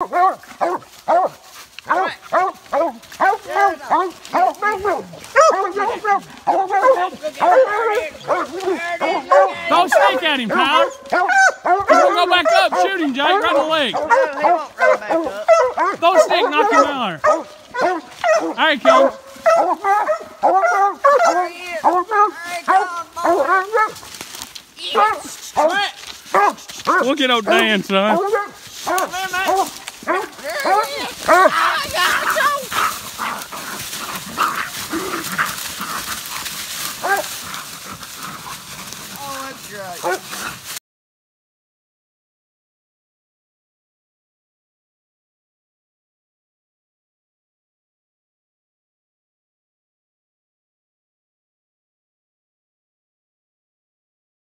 Don't sneak at him, pal. Don't go back up. Shoot him, Jake. Right in the leg. Don't sneak. Knock him out. There he comes. Look at old Dan, son.